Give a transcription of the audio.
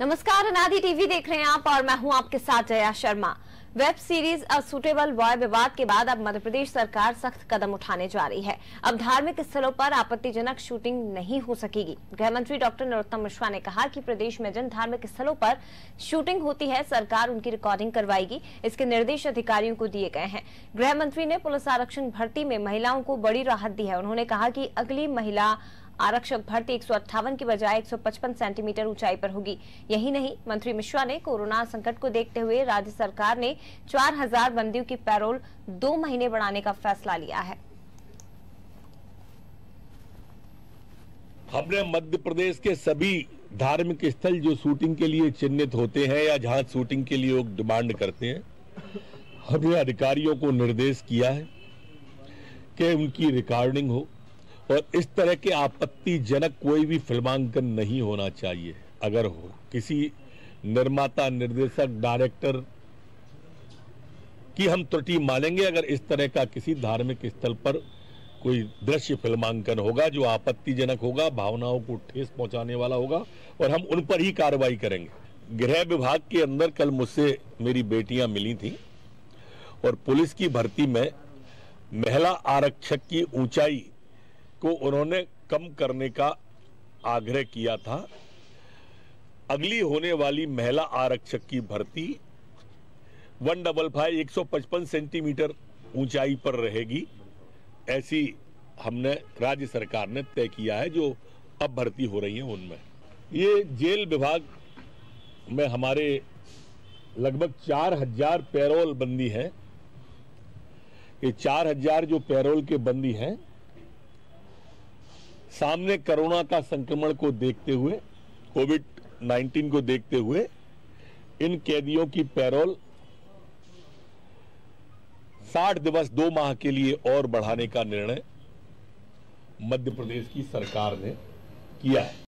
नमस्कार, अनादि टीवी देख रहे हैं आप और मैं हूं आपके साथ Jaya Sharma. Web series a suitable boy विवाद के बाद अब मध्य प्रदेश सरकार सख्त कदम उठाने जा रही है। अब धार्मिक स्थलों पर आपत्तिजनक शूटिंग नहीं हो सकेगी। गृह मंत्री डॉक्टर नरोत्तम मिश्रा ने कहा कि प्रदेश में जिन धार्मिक स्थलों पर शूटिंग होती है सरकार उनकी रिकॉर्डिंग करवाएगी। इसके निर्देश अधिकारियों को दिए गए हैं। गृह मंत्री ने पुलिस आरक्षण भर्ती में महिलाओं को बड़ी राहत दी है। उन्होंने कहा कि अगली महिला आरक्षक भर्ती 158 की बजाय 155 सेंटीमीटर ऊंचाई पर होगी। यही नहीं, मंत्री मिश्रा ने कोरोना संकट को देखते हुए राज्य सरकार ने 4000 बंदियों की पैरोल 2 महीने बढ़ाने का फैसला लिया है। हमने मध्य प्रदेश के सभी धार्मिक स्थल जो शूटिंग के लिए चिन्हित होते हैं या जहां शूटिंग के लिए लोग डिमांड करते हैं, हमने अधिकारियों को निर्देश किया है कि उनकी रिकॉर्डिंग हो और इस तरह के आपत्तिजनक कोई भी फिल्मांकन नहीं होना चाहिए। अगर हो किसी निर्माता, निर्देशक, डायरेक्टर की हम त्रुटि मानेंगे अगर इस तरह का किसी धार्मिक स्थल पर कोई दृश्य फिल्मांकन होगा जो आपत्तिजनक होगा, भावनाओं को ठेस पहुंचाने वाला होगा और हम उन पर ही कार्रवाई करेंगे। गृह विभाग के अंदर कल मुझसे मेरी बेटियां मिली थी और पुलिस की भर्ती में महिला आरक्षक की ऊंचाई को उन्होंने कम करने का आग्रह किया था। अगली होने वाली महिला आरक्षक की भर्ती 155 सेंटीमीटर ऊंचाई पर रहेगी। ऐसी हमने राज्य सरकार ने तय किया है। जो अब भर्ती हो रही है उनमें ये जेल विभाग में हमारे लगभग 4000 पैरोल बंदी हैं। ये 4000 जो पैरोल के बंदी हैं, सामने कोरोना का संक्रमण को देखते हुए, कोविड-19 को देखते हुए इन कैदियों की पैरोल 60 दिवस 2 माह के लिए और बढ़ाने का निर्णय मध्य प्रदेश की सरकार ने किया है।